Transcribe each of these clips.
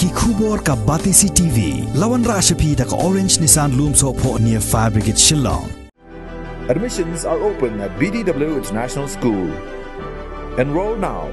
ki khubor ka Batisi TV lawan rashapi da ka Orange Nissan Loom so pho near Fire Brigade Shillong. Admissions are open at BDW International School. Enroll now.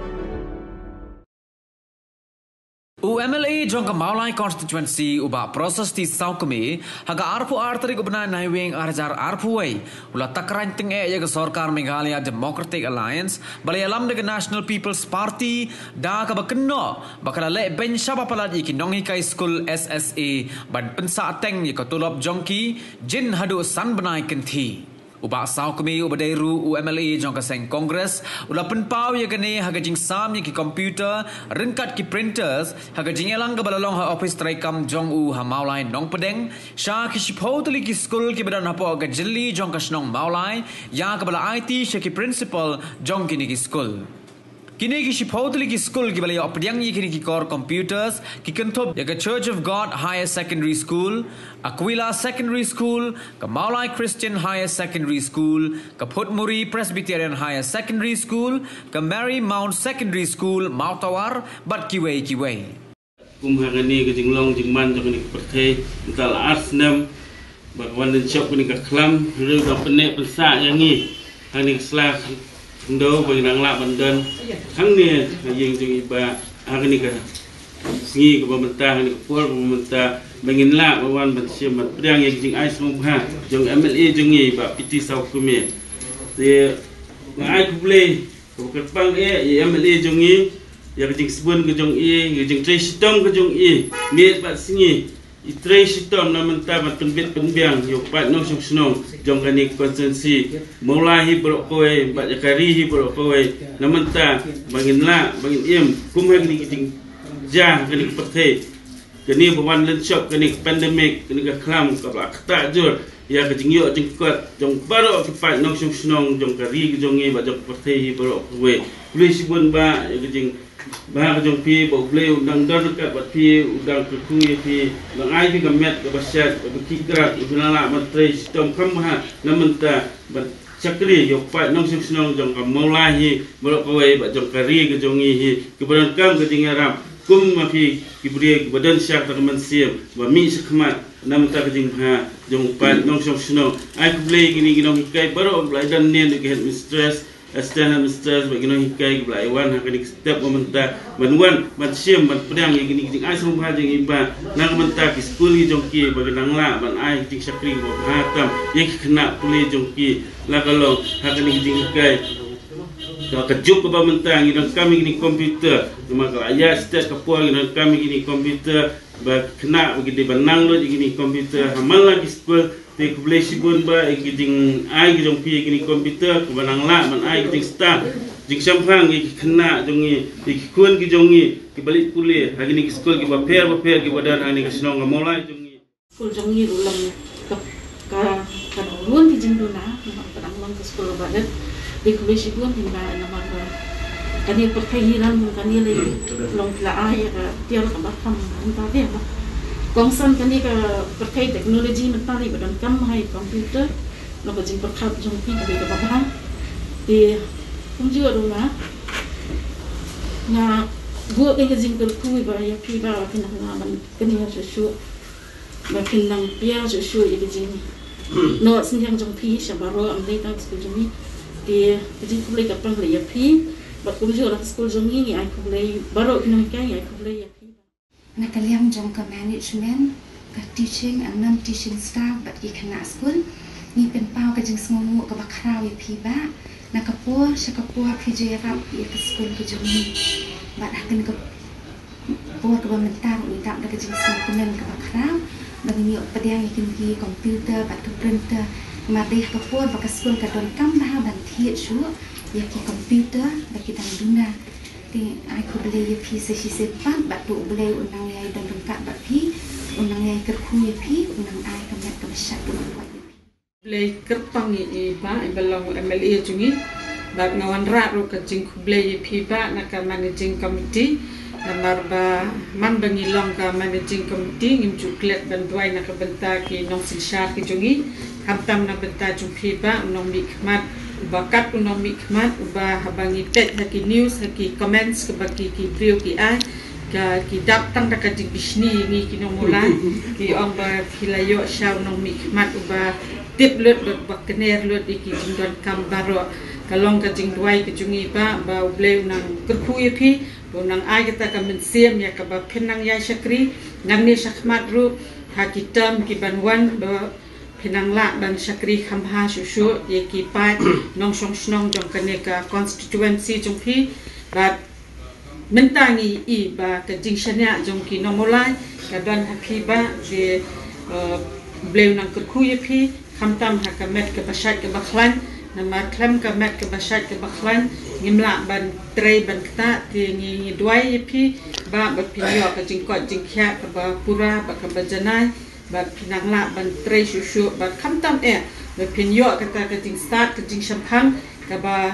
UMLA jong Maulai constituency uba proses di Sawkmie haga arpu arteri gubernur Lehbeiñ arjar arpuai ula Takraiñ tenge ya ke Sorkar Meghalaya Democratic Alliance balai alam de National People's Party da ka bakno bakala Lehbeiñ sabapalat iki Nonghikai School SSA ban pensa teng ya ke tulop jongki jin hadu san benai kenti uba Sawkmie uba dairu UMLA jong ka seng Congress ula penpau ya kene haga jing sam ya ki computer ringkat ki printers haga jing elang ka balalong ha office traikam jong u ha Maulai nong pedeng sha ki shipotli ki school ki badan hapo ga jilli jong ka snong Maulai ya ka bala IT sha ki principal jong ki ni ki school kini ki shipotli ki school ki balaya opdyang yi kini ki core computers ki kentop ya ka Church of God Higher Secondary School, Aquila Secondary School, ka Maulai Christian Higher Secondary School, ka Putmuri Presbyterian Higher Secondary School, ka Mary Mount Secondary School, Mautawar, bat kiway. Kumhagani ka jinglong jingman jong ni perthe kal arsenam bakwan den shop ni ka klam ru ka pene pensa yang ni hani sla ndo bang nang la bandan thang ni yeng jing iba agni ka singi ka pemerintah ni ka pol pemerintah bangin la bawan ban sim ban priang yeng jing ai sum ha jong MLA jong ni ba piti Sawkmie te ngai ku ble ko kerpang MLA jong ni ya jing sebun ke jong jing trace tom ke jong me ba singi trace tom na mentah ban penbit penbiang yo pat no sung snong jong kani konsensi Maulai bro koe ba jakari bro koe na mentah bangin la bangin im kum hang ni jing ja kani perthe kani bawan len shop kani pandemic kani ka klam ka ba kata jur ya ka jing yo jing kot jong baro ki pat no sung snong jong kari ke jong ba jong perthe bro koe please bun ba ya jing bah jong pi bo bleu dang don ka bat pi udang ku pi lang ai pi gamet ka basyat ka kikra ibnala matre stom kham ha namenta bat chakri yo pa nong sim snong jong ka Maulai hi bro ko wei ba jong kari ka jong hi ki badan kam ka jingaram kum ma pi ki bri ki badan syak ta man sim ba mi sakmat namenta ka jing ha jong pa nong sim snong ai ku blei gini Nonghikai baro blai dan ne ke head mistress Astana Mr. bagi Nonghikai belai wan hakani step mementa banwan ban sim ban pedang yang gini jing ai sum ha jing iba nang menta ki school ki jongki bagi nangla ban ai jing sakri bo hatam yang kena puli jongki la kalau hakani jing kai ka kejuk ba menta ngi kami gini komputer maka ayat step ka puang ngi kami gini komputer ba kena bagi di banang lo gini komputer hamal lagi school te kubli sibun ba jing ai jong pi gini komputer ku banang la man ai jing staff jing sampang ki kena jongi ki kun ki jongi ki balik puli hagini ki school ki ba per ki badan ani ka snong ka Maulai jongi school jongi ulam ka lun ki jing duna kadang lang ka school ba det di kubli sibun hin ba naman ba kani perkairan kani le long la ai ka tiar ka ba tham ba be ba Kongsan kani ka perkai teknologi mentari badan kam hai komputer no ka jing perkhat jong pi ka ba ba di kum jua do na go ka jing ka ku ba ya pi ba kina na ban kani ya shu ba kinang pia shu ya jing no sin yang jong pi sha ba ro am dei ta school jong ni di jing ku le ka pang le ya pi ba kum jua la school jong ni ai ku le ba ro kina ka ai ku le ya Nakaliang jong ka management, ka teaching and non-teaching staff bat ki kana school ni penpau ka jing semumu ka bakrawi pi ba nakapua syakapua PJ rap ya ka school ka jong ni bat akan ka por ka mentang ni tak ka jing semumen ka bakraw bagi ni pediang ikin ki komputer bat ka printer mari ka por ba ka school ka don kam ba ban thiet shu ya ki komputer ba ki tang duna ai ku beli ya pi sesi sepan bat tu beli unang yai dan lengkap bat pi unang yai kerku ya pi unang ai kamet ka besar tu buat ya pi beli kerpang i ba i belong MLA jungi bat ngawan rat ru ka jing ku beli ya pi ba na ka managing committee namar ba man bangilong ka managing committee ngim cuklet ban duai na ka benta ki nong sin syar ki jungi hamtam na benta jumpi ba nong mikmat bakat unomik mat uba habangi tek haki news haki comments ke bagi ki brio ki ai ki dap tang da ka jing bisni ngi ki no mulai ki ong ba pilayo shaw no mi mat ba tip lut ba kener lut iki jing don kam baro kalong ka jing duai ki jungi ba ubleu nang kerku pi nang ai kita ka men siam ya ka ba penang ya syakri nang ni syakmat ru hakitam ki banwan ba penang la ban syakri khamha shushu ye ki pa nong song snong jong kane ka constituency jong pi ba mentangi I ba ka jing shania jong ki nomolai ka dan hapi ba de bleu nang kerku ye pi khamtam ha ka met ka bashat ka bakhlan nama klam ka met ka bashat ka bakhlan ngimla ban trei ban kta ti ngi duai ye pi ba pinyo ka jing ko jing kya ka ba pura ba ka bajanai ba pinang la ban trei shushu ba khamtam ba pinyo ka ta ka jing start ka jing shampang ka ba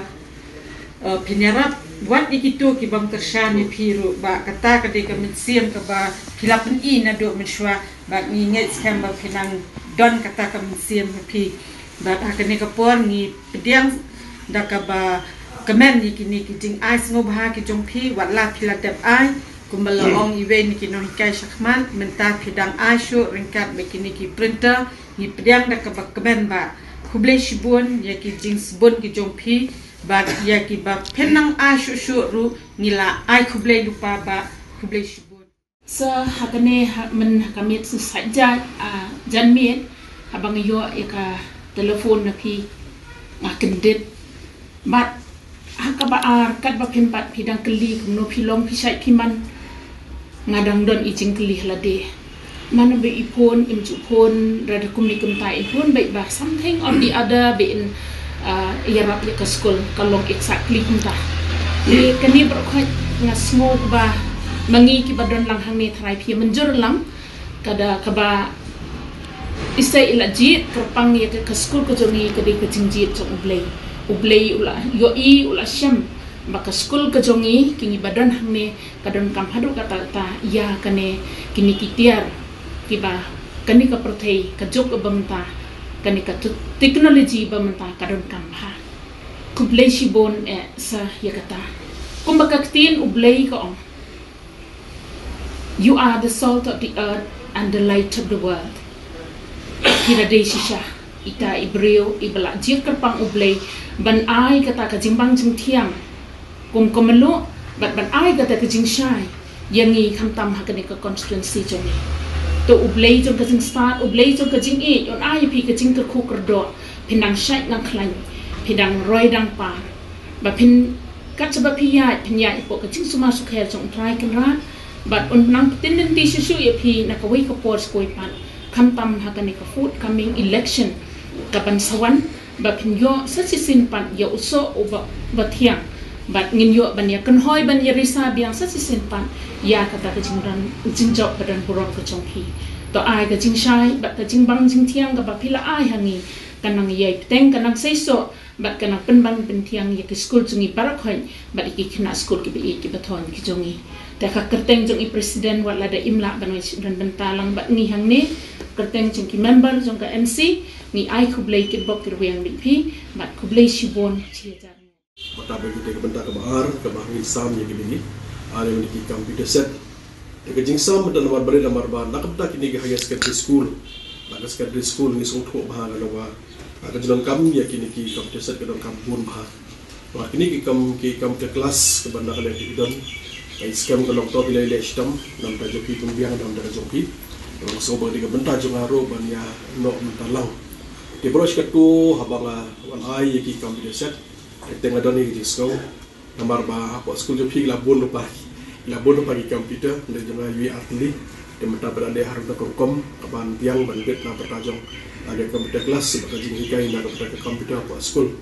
pinyarap buat ikitu ki bang kersyani piru ba kata ka de ka mensiam ka ba pilapen I na do menshwa ba nginget skam ba pinang don kata ka mensiam pi ba ka ne ka por ni pediang da ka ba kemen ni kini ki jing ai ngo ba ki jong pi wat la pila dep ai kumbala ong iwe ni ki Nonghikai Shakman menta pidang ai shu ringkat be kini ki printer ni pediang da ka ba kemen ba kuble shibun ya ki jing sbun ki jong pi ba ya ki ba penang ai shu ru ngila ai kuble lupa ba kuble shibun sa hakane men hakamit su sajja janmit habang yo ya ka telefon na pi ngakendit bat hakaba kat ba pimpat pidang keli no pilong pisai piman ngadang don ijing keli lade mana be ipon imjupon rada kumnikum ta ipon baik ba something on the other be in yarap ya ka school kalong exactly kunta ni kani berkhoi ngasmo ba mangi ki badon lang hang ni thrai pi menjur lam kada kaba isai ilaji kerpang ya ka school ko jongi kadi ka jingjit chong ublei ula yo I ula syam maka school ka jongi kini badon hang ni kadon kam hadu kata ta ya kane kini kitiar kiba kani ka perthei ka jok bamta kani ka teknologi bamta kadon kam ha kublei shibon sa yakata kumbaka ktin ublei ko ong you are the salt of the earth and the light of the world kira de shisha ita ibreo ibala jir kerpang ublei ban ai kata ka jimbang jing thiam kum komelo ban ai kata ka jing shai yangi khamtam hakani ka constituency jongi to ublei jong ka jing start ublei jong ka jing yon ai pi ka jing ka khu kerdo pinang shai nang khlain pidang roi dang pa ba pin kat sabab piya po ka jing suma sukher jong try kan ra but on nang tenden ti shu ye pi na ka wei ka por skoi pan khamtam hakani ka food coming election kapan sawan ba pin yo sachi sin pan ya uso ba thiang but ngin yo ban ya kan hoi ban ya risa biang sachi sin pan ya kata ka jingran jingjok badan burong ka chong hi to ai ka jing shai ba ka jing bang jing thiang ka ba pila ai hangi kanang yai teng kanang seiso ba kanang penbang pen thiang ya ki school jungi barak hoi ba iki khna school ki bi ki bathon ki jongi ta ka kerteng jong I president wala da imla ban dan bentalang ba ni hang ni kerteng jong ki member jong ka MC ni ai kublei ki bok ki weng bi pi ba kublei shibon chi jar mata bagi te bentar ke bahar ke bahari sam ye kini ale ni ki computer set te ke jing sam dan war bare lamar ba nak ta kini ke high secondary school ba secondary school ni song tho bahar la wa ka jilon kam ye kini ki computer set ke don kam bun bahar wa kini ki kam ke kelas ke bandar le ki don ai scam ke lok to bilai le stam nam ta joki tum biang dam da joki ro so ba ke bentar jong aro ban ya no mentalang te brosh ke tu habanga wan ai ye ki computer set tengah doni di sekolah nambar bah apa sekolah jopi labun lupa ki komputer dan jangan UI artli dan mata berada harus berkom kapan tiang bandit na bertajong ada komputer kelas sebagai Nonghikai na ke komputer apa sekolah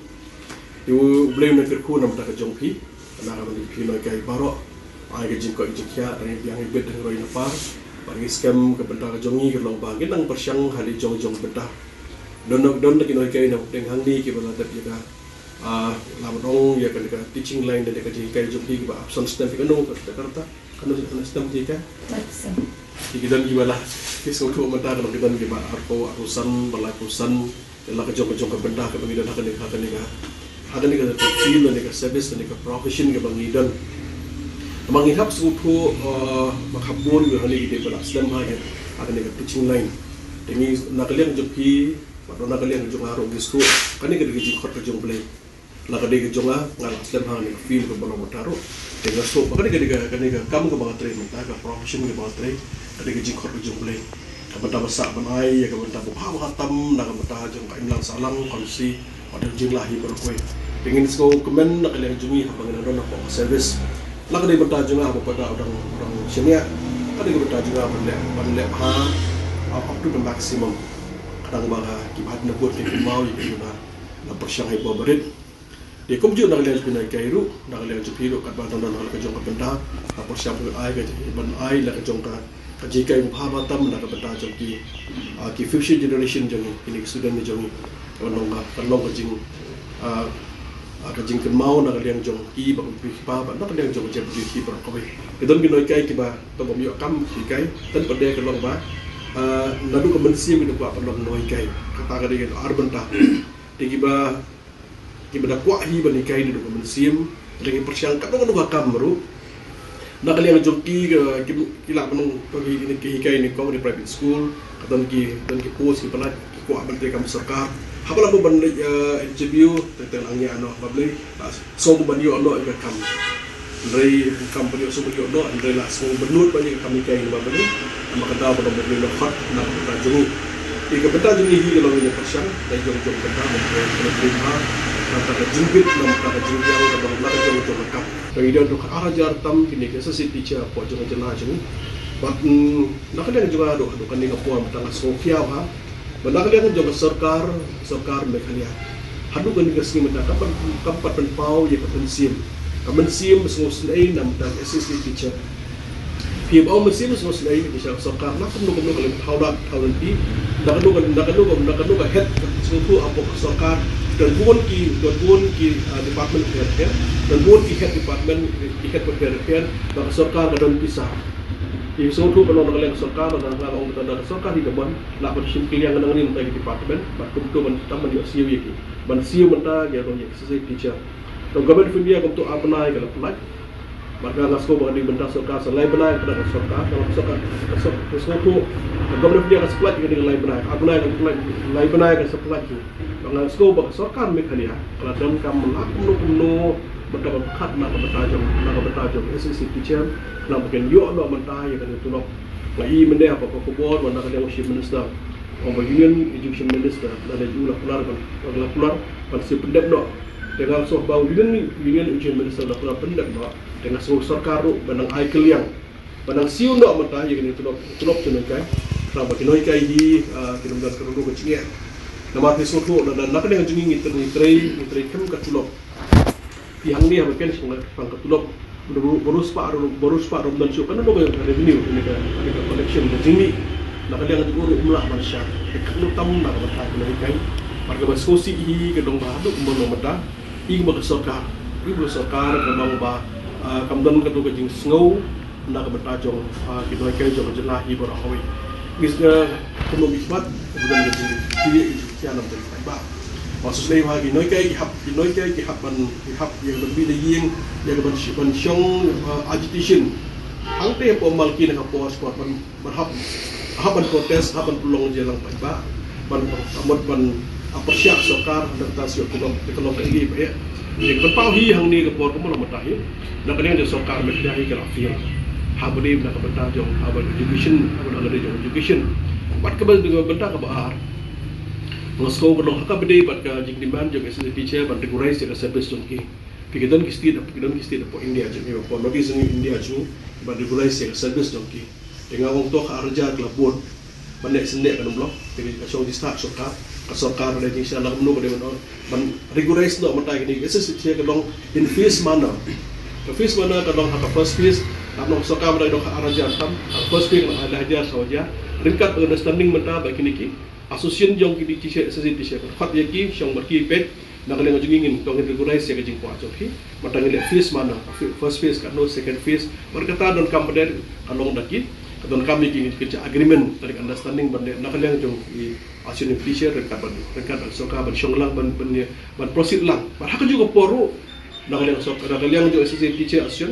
itu boleh nak kerku nam tak jongpi na ramai di Nonghikai baru ai ke jingko jingkia dan yang ibet dengan roi napar bagi scam ke bentar jongi ke lomba nang persyang hari jong bentar don ke Nonghikai na dengan handi ke bala tapi kita lawan ya kan dekat teaching line dan dekat Nonghikai joki ba absent stamp kan no Jakarta kan no stamp jika kita gimana kisah untuk mentar kalau kita gimana arko arusan berlakusan dalam kejong ke benda ke bagi dan akan ni ke feel dan ke service dan ke profession ke bagi dan Mangihap suku makhabun yang hari ini pada Islam hanya akan dengan teaching line. Ini nakalian joki, atau nakalian jong harum di school. Kan ini kerja jikot kerja play. Nakalian jong ngal Islam hanya feel ke bawah motor. Dengan so, kan ini kerja kamu ke bawah train, mentah profession ke bawah train. Kerja jikot kerja play. Kebentar besar benai, kebentar buka hatam, nak kebentar jong kain lang salang konsi, ada jeng lahi berkue. Ingin sekolah kemen nakalian jongi habangan ada nak service. Lagi dari bertajung apa pada orang senior, ada yang bertajung apa berlep up to the maximum. Kadang baga kibat nak buat yang mau itu na persiang ibu berit. Dia kumju nak lihat pinai kairu, nak lihat jupiru kat badan dan nak kejong kebentar, na persiang pun ai ke ban ai nak kejong ka jika ibu haba tam nak kebentar jong ki future generation jong ini student jong kalau kejing kajing mau nak liang jong ki bang pipa nak liang jong macam ki ber kowe kedon ki Nonghikai ki ba to bom yo kam ki kai tan pade ke long ba nadu ke mensim ki ba pelong Nonghikai kata ka dengan urban ta ki ba da kwa hi ba ni kai ni ke mensim dengan persiang kat dengan ba kam ru nak liang jong ki la penung bagi ini ki kai ni ko di private school kadon ki post ki pelat ki kwa ban te kam Sorkar. Apa lah bukan interview tentang angin anak babli, so bukan yo anak ikan kam, dari company so bukan yo anak, dari lah so benut banyak kami kain babli, nama kata pada babli lokal, nama kata jungi, jika benda jungi hi kalau ini persiang, dari jom benda mungkin terima, nama kata jingkit, nama kata jingjang, nama kata jom lekap, dari dia untuk ajar tam kini kisah si teacher apa jom jelah jungi, but nak kena juga ada kan ni kapuan tentang Sawkmie ha. Benda kalian juga Sorkar mereka hadu kan juga sini mereka kapan penpau ya kapan sim semua selain nama dan assistant teacher PMO mesin semua selain bisa Sorkar nak kan kalau tahu nanti nak kan head semua apa Sorkar dan bukan ki department healthcare dan bukan ki head department healthcare dan Sorkar dan pisah. Jadi semua tu kalau nak Sorkar dan orang kita Sorkar di depan, nak bersimpan yang kadang ni mentah di department, bakum tu mentah menjadi CEO lagi, CEO mentah dia orang yang sesuai teacher. Dan government India kamu tu apa naik kalau pelaj, maka ngasko bagai di mentah Sorkar, selain benaik pada Sorkar, kalau Sorkar, semua tu government India kas pelaj dengan lain benaik, apa naik kalau pelaj, lain benaik kas pelaj tu, kalau ngasko bagai Sorkar mereka dia, kalau dalam kamu lakukan berdapat kat nak bertajam, SSC teacher, nak bikin yo nak mentah yang kan itu nak, lagi mendeh apa board, mana kan yang chief minister, orang union education minister, ada juga keluar, masih pendek nak, dengan soh bau union education minister nak keluar pendek nak, dengan soh Sorkar benang ai keliang, benang siu nak mentah yang kan itu nak Nonghikai, nak bikin Nonghikai di kita mendar kerudung kecingnya, nama Kristus tu, dan nak dengan jengi ngitrai kan ketulok. Yang ni apa kan semua pangkatulok borus pak dan syuk kan ada revenue ini kan ada collection dan jini nak ada yang diurut mulah manusia kalau tamu nak bertahan Nonghikai marga baskosi hi kedong bahadu umon meda ing bag Sorkar kadang ba kamdan kadu kajing snow nak bertajong Nonghikai jong jelah hi barahawi gisga kuno bisbat kemudian jadi sianam dari ba maksud saya lagi Nonghikai hap yang berbeda yang bersyong agitation angte pemal kini kapos kuat berhap protes haban pelong jelang paiba ban apresiat Sorkar dan tasio kalau lagi ya yang berpau hi hang ni kapor kamu nak matahi nak kena Sorkar mesti ke rafil habudi nak bertajong haban education buat kebal dengan benda kabar Moscow kalau hak berdei pada jing demand juga SSC teacher pada regulasi juga service jongki. Pikiran kisti dapat India jadi apa lagi seni India juga pada regulasi juga service jongki. Dengan orang tua kerja kelabur, bandek sendek kan blok. Jadi kasih di start Sorkar ada jing sialang menu pada mana. Regulasi nak mentai ini SSC teacher kadang in phase mana. Phase mana kadang hak first phase. Kalau Sorkar pada dok kerja tam first phase ada ajar sahaja. Ringkat understanding mentai bagi niki. Asosian jong ki teacher SSC teacher khat yaki syong berki pet nak leng jungingin tong regulasi ya kajing kwa jok hi matang ile phase mana first phase kan no second phase berkata don kampeden along daki don kami ki kerja agreement tarik understanding bande nak leng jong i asosian teacher rekat Sorkar ban syong lang ban proceed lang hak juga poru nak leng Sorkar nak leng jong SSC teacher asosian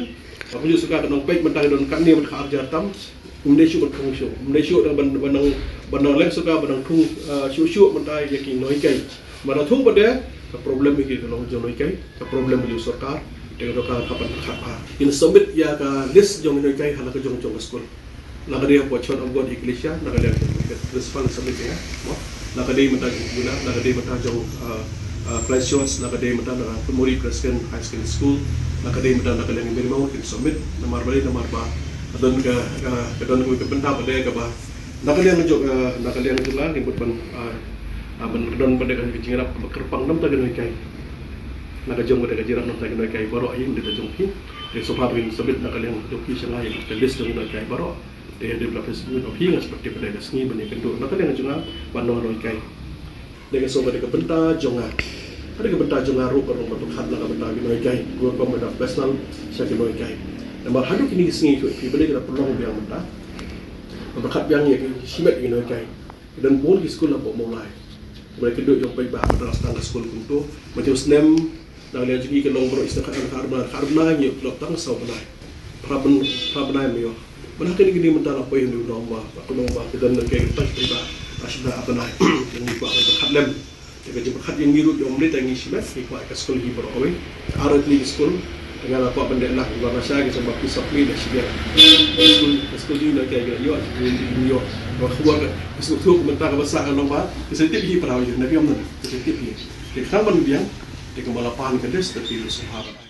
Apa juga suka kenang pek mentang don kan ni mentang arjar tam. Malaysia bertung show. Malaysia dan bandang lek suka bandang tung show mentang yakin Nonghikai. Mana tung pada problem ini kalau jom Nonghikai, problem beli Sorkar. Dengan dokar kapan berkata. Ini submit ya ke list jom Nonghikai hala ke jom sekolah. Laga dia buat chon of God Iglesia, laga dia principal submit ya. Laga dia mentang guna, laga dia mentang jom class shots, laga dia mentang Pemuri Presiden High School, laga dia mentang laga yang minimum kita submit nomor balik nomor ba. Adon ke bentar pada ke bah. Laga dia ngejok lah yang buat adon pada kan kecing rap kerpang nam tak Nonghikai. Laga jom pada jiran nam tak Nonghikai baru aing dia jom ki. Dia sobat win submit laga yang joki sengai list jom Nonghikai baru. Dia ada presiden of hinga seperti pada kesni banyak kenduk. Laga dia ngejok bandar Nonghikai. Dengan sobat dia ke bentar jonga. Ada ke bentar jonga ru perlu betul hat laga bentar Nonghikai. Gua pemerintah nasional saya Nonghikai. Nampak haduk ini sengi tu, bila kita perlu biang mentah, berkat biang yang simet ini Nonghikai, dan pun di sekolah pun mulai. Mereka duduk yang baik bahasa dalam standar sekolah untuk macam senem, dan lihat juga kalau orang istiqamah karena yang belum tahu Sawkmie, prabenai mio. Mana kini gini mentah apa yang diulang aku nombah dan Nonghikai kita tiba asal apa naik, yang dibuat berkat lem, jadi berkat yang biru yang mereka yang simet, ikut ke sekolah ini berawal, arat di sekolah. Dengan apa benda lah gua rasa kita sebab Sawkmie dah siap. Sekolah ini Nonghikai yo yo gua keluar sekolah tu komentar besar kalau bah kesetip hi perahu nabi amna kesetip hi. Kita kan biang di kembalapan ke des tapi sahabat